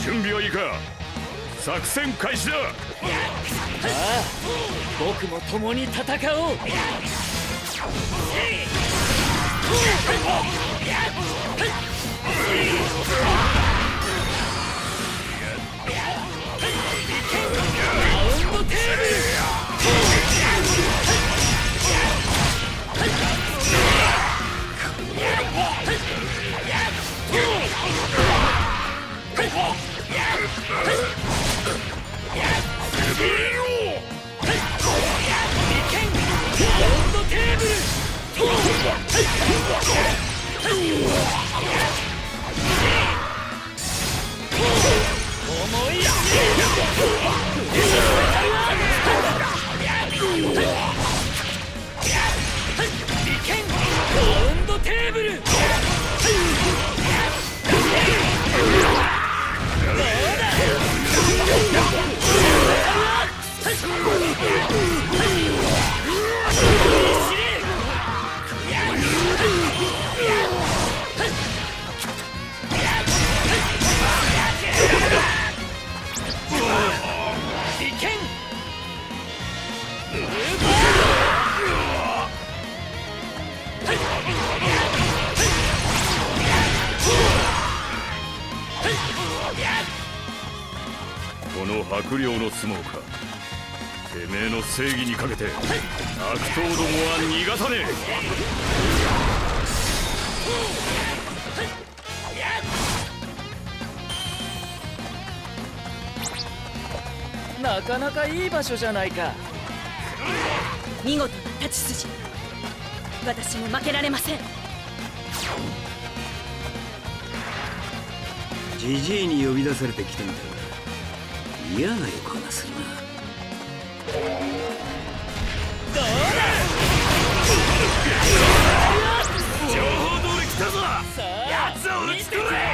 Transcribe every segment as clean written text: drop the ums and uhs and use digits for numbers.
準備はいいか。作戦開始だ。ああ、僕も共に戦おう。 この白陵の相撲か。てめえの正義にかけて悪党どもは逃がさねえ。なかなかいい場所じゃないか。 見事な太刀筋。私も負けられません。 ジジイに呼び出されてきたんだが嫌な予感がするな。 どうだ。 情報通り来たぞ。 さあ、 奴を撃ち取れ。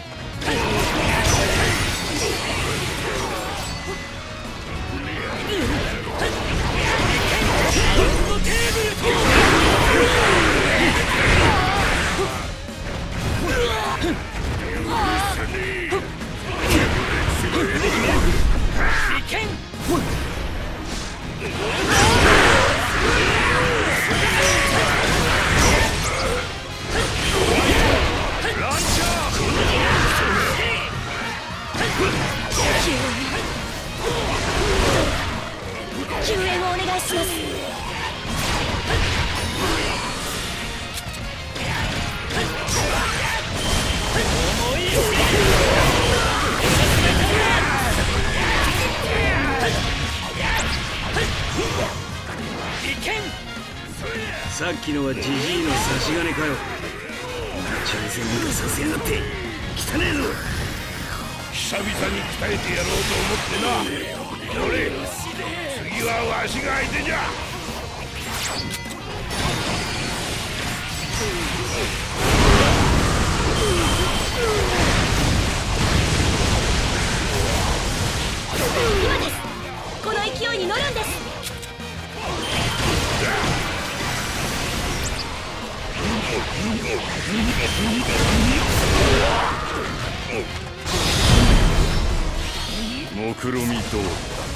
救援をお願いします。 さっきのはジジイの差し金かよ。チャンスなんかさせやがって汚ねえぞ。 久々に鍛えてやろうと思ってな。どれ、次はわしが相手じゃ。 今です。この勢いに乗るんです。 目論見通り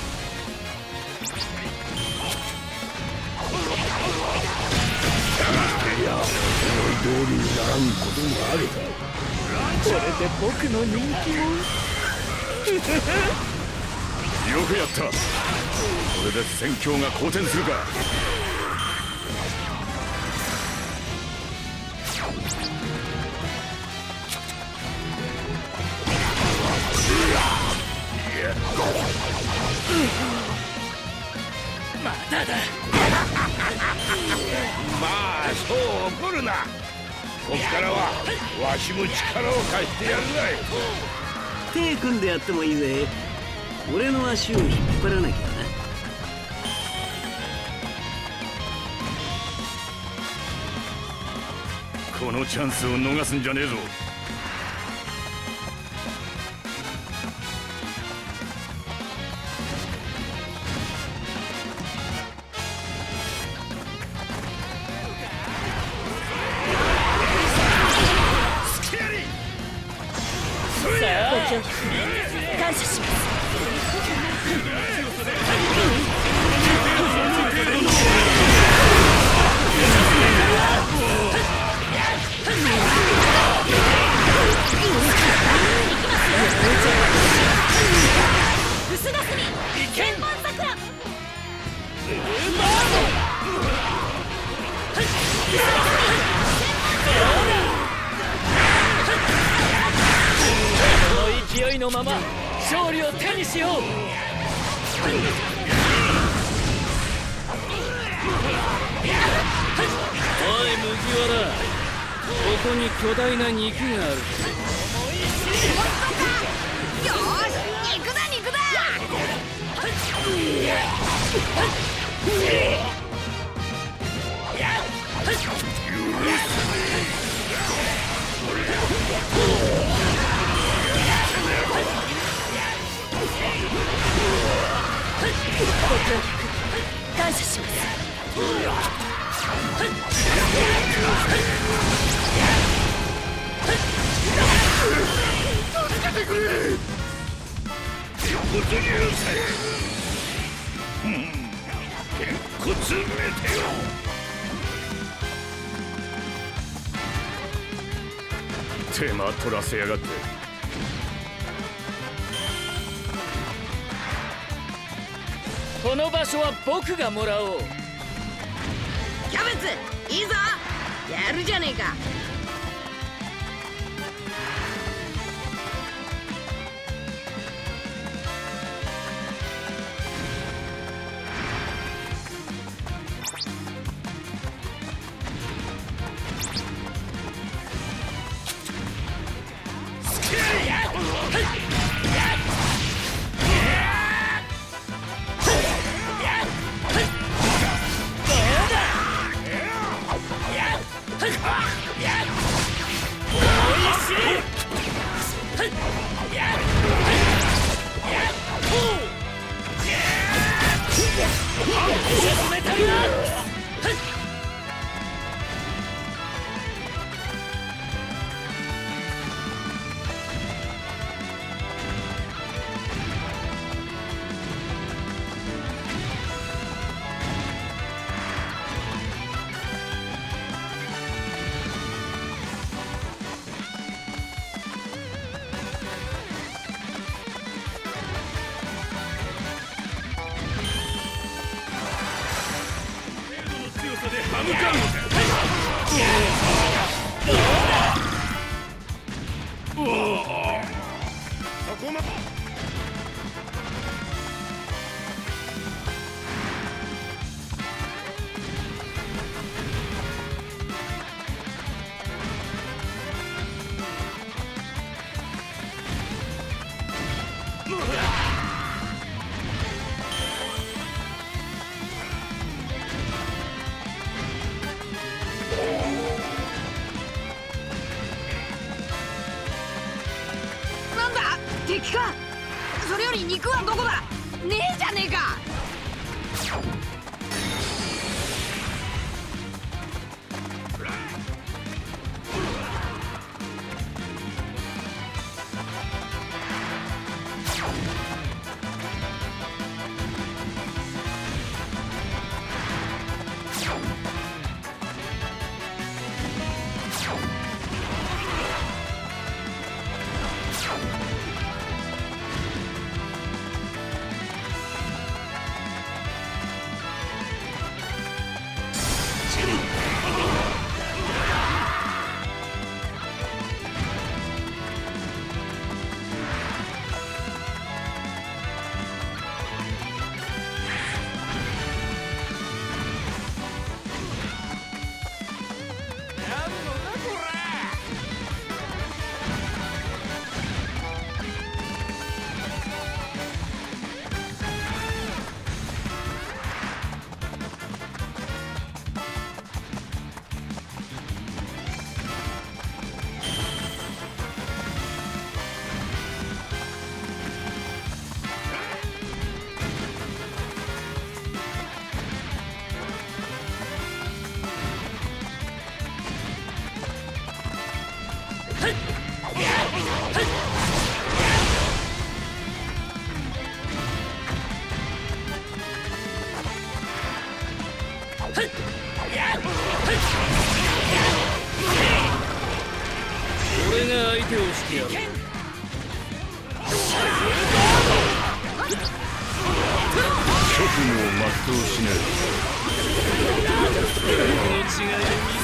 いや、思い通りにならんこともある。 これで僕の人気もよくやった。これで戦況が好転するか。 まだだ。 まあ、そう怒るな。こっからはわしも力を貸してやるがい。 手組んでやってもいいぜ。俺の足を引っ張らなきゃな。 このチャンスを逃すんじゃねえぞ。 さあ、 感謝します。薄霞千本桜。 この勢いのまま勝利を手にしよう。おい麦わら、ここに巨大な肉がある。 よーし、肉だ肉だ。 感謝します。 助けてくれ。骨流せ。鉄骨メテオ。 手間取らせやがって。 この場所は僕がもらおう。 キャベツいいぞ、やるじゃねえか。 歯向かうのか。そこまで。 なんだ敵か。それより肉はどこだ。ねえじゃねえか。 俺が相手をしてやる。 職務を全うしねこの違いを見せ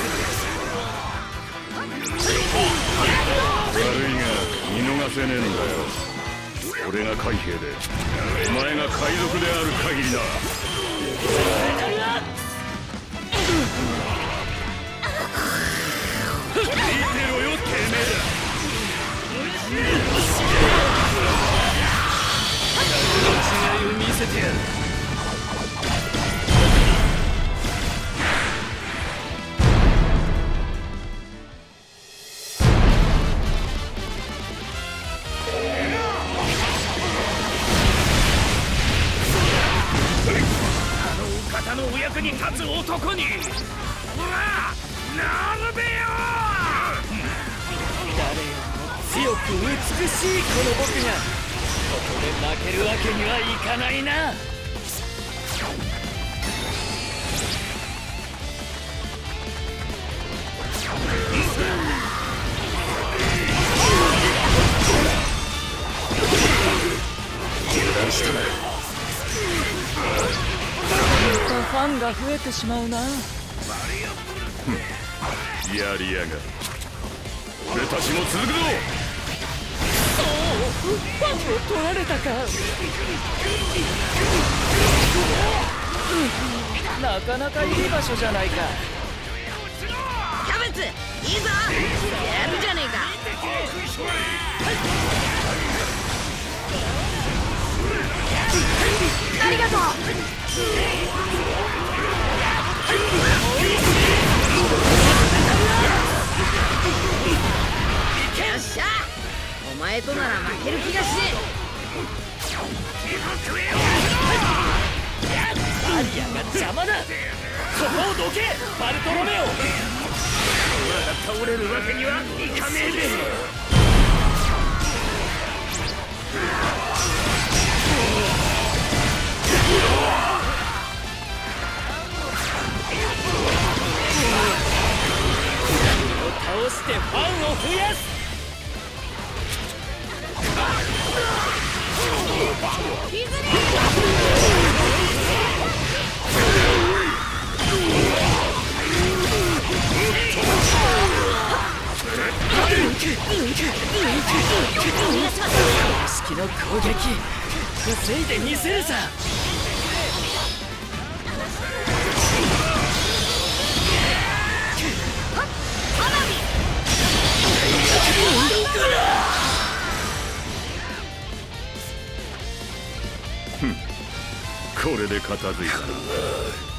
え。悪いが見逃せねえんだよ。俺が海兵でお前が海賊である限りだ。見てろよてめえら。 違いを見せてやる。 方のお役に立つ男にほらなるべよ。 誰よりも強く美しいこの僕がここで負けるわけにはいかないな。 油断したな。 ファンが増えてしまうな。 やりやがる。俺たちも続くぞ。 ファンを取られたか。なかなかいい場所じゃないか。 キャベツいいぞ、やるじゃねえか。ありがとう。よっしゃ、お前となら負ける気がしねアリアが邪魔だ。そこをどけバルトロメオ。 まだ倒れるわけにはいかねえべ。 倒してファンを増やす。式の攻撃防いでみせるさ。 これで片付いたな。